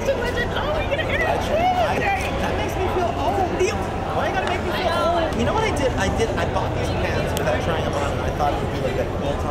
Legend, legend. Oh, we're gonna introduce you. That makes me feel old. Why you gotta make me feel old? You know what I did? I bought these pants without trying them on, and I thought it would be like that cool